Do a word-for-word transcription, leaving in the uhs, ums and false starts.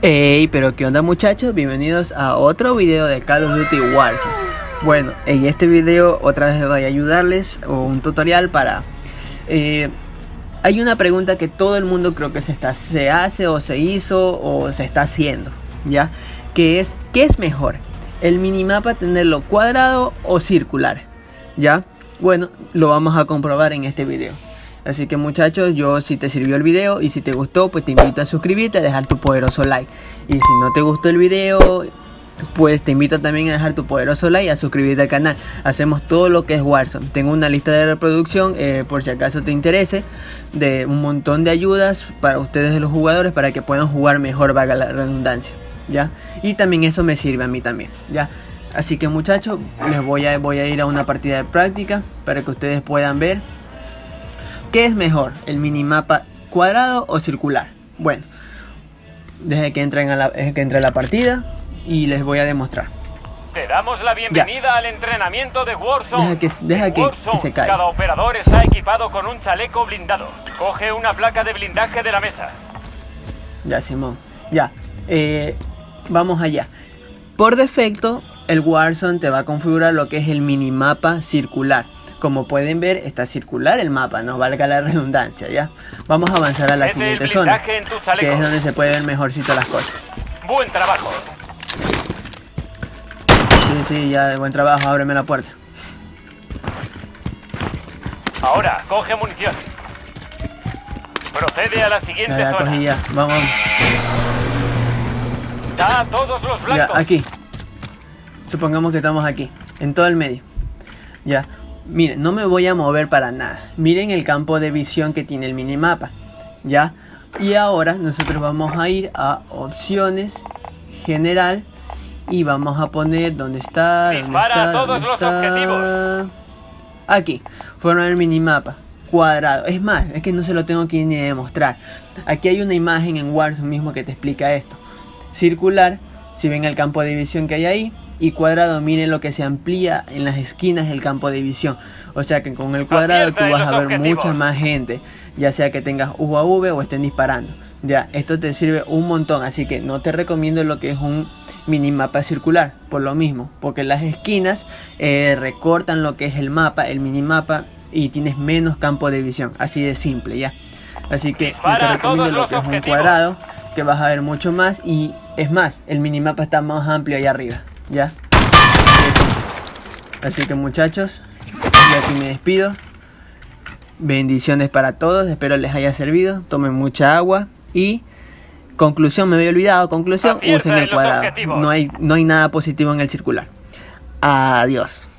Hey, pero qué onda muchachos, bienvenidos a otro video de Call of Duty Warzone. Bueno, en este video otra vez voy a ayudarles o un tutorial para... Eh, hay una pregunta que todo el mundo creo que se, está, se hace o se hizo o se está haciendo, ¿ya? Que es, ¿qué es mejor? ¿El minimapa tenerlo cuadrado o circular? ¿Ya? Bueno, lo vamos a comprobar en este video. Así que muchachos, yo si te sirvió el video y si te gustó, pues te invito a suscribirte, a dejar tu poderoso like. Y si no te gustó el video, pues te invito también a dejar tu poderoso like y a suscribirte al canal. Hacemos todo lo que es Warzone. Tengo una lista de reproducción, eh, por si acaso te interese, de un montón de ayudas para ustedes los jugadores, para que puedan jugar mejor, valga la redundancia, ¿ya? Y también eso me sirve a mí también, ¿ya? Así que muchachos, les voy a, voy a ir a una partida de práctica para que ustedes puedan ver ¿qué es mejor? ¿El minimapa cuadrado o circular? Bueno, desde que entren a la, desde que entre a la partida y les voy a demostrar. Te damos la bienvenida ya. al entrenamiento de Warzone. Deja que, deja que, Warzone, que se caiga. Cada operador está equipado con un chaleco blindado. Coge una placa de blindaje de la mesa. Ya, Simón. Ya. Eh, vamos allá. Por defecto, el Warzone te va a configurar lo que es el minimapa circular. Como pueden ver, está circular el mapa, no valga la redundancia, ¿ya? Vamos a avanzar a la Mete siguiente zona, que es donde se pueden ver mejorcito las cosas. Buen trabajo. Sí, sí, ya, buen trabajo, ábreme la puerta. Ahora, coge munición. Procede a la siguiente ya, ya, zona. Cogí ya, vamos. Da a todos los blancos. Ya, aquí. Supongamos que estamos aquí, en todo el medio. Ya. Miren, no me voy a mover para nada. Miren el campo de visión que tiene el minimapa, ¿ya? Y ahora nosotros vamos a ir a opciones, general, y vamos a poner ¿dónde está? ¿Dónde Dispara está? a todos ¿Dónde los está? objetivos. Aquí, formar el minimapa cuadrado. Es más, es que no se lo tengo que ni demostrar. Aquí hay una imagen en Warzone mismo que te explica esto. Circular, si ven el campo de visión que hay ahí. Y cuadrado, miren lo que se amplía en las esquinas del campo de visión. O sea que con el cuadrado tú vas a ver mucha más gente, ya sea que tengas U A V o estén disparando. Ya, esto te sirve un montón, así que no te recomiendo lo que es un minimapa circular, por lo mismo, porque las esquinas eh, recortan lo que es el mapa, el minimapa, y tienes menos campo de visión, así de simple, ya. Así que yo te recomiendo lo que es un cuadrado, que vas a ver mucho más, y es más, el minimapa está más amplio allá arriba. Ya. Así que muchachos, yo aquí me despido. Bendiciones para todos, espero les haya servido. Tomen mucha agua. Y conclusión, me había olvidado. Conclusión, usen el cuadrado. No hay, no hay nada positivo en el circular. Adiós.